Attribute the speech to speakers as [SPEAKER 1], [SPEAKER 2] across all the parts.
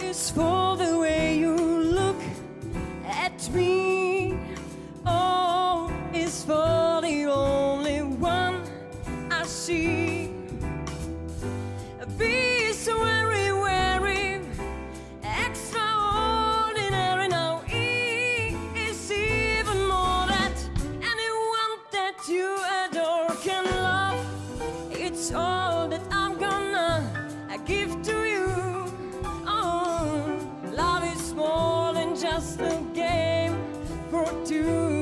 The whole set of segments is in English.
[SPEAKER 1] is for the way you look at me. O is for the only one I see. B is very, very extraordinary. Now E is even more that anyone that you adore can love. It's all that I'm gonna give to you. Oh, love is more than just a game for two.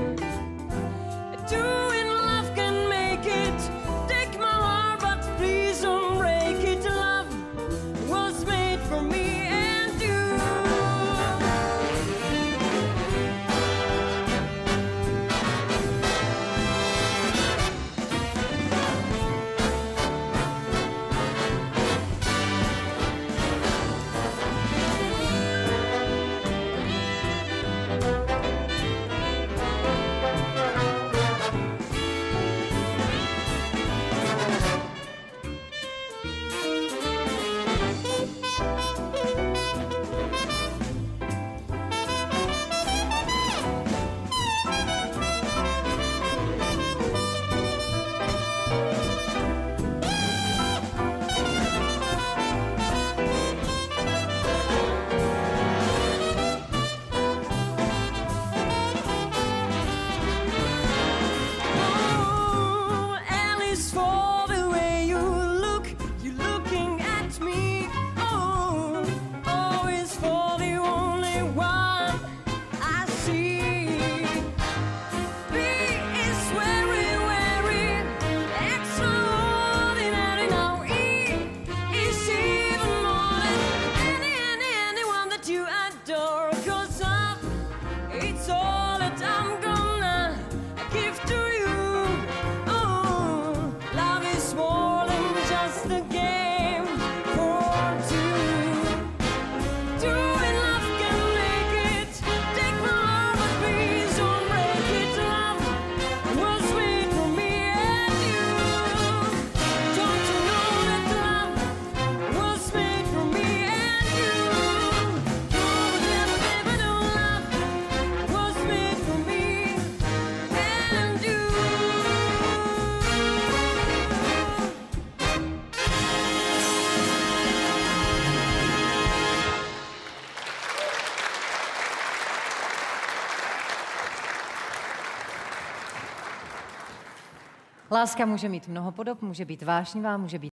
[SPEAKER 1] Doing love can make it. Take my heart, but please don't break it. Love was made for me and you.
[SPEAKER 2] Láska může mít mnoho podob, může být vášnivá, může být